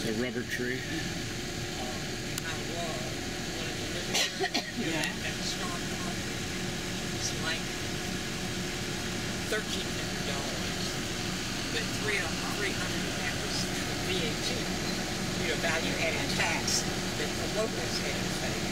A rubber tree. I was one of the living room. Yeah. That strong concrete. It's like $1,300, but $300 of that was VAT, value added tax that the locals had to pay.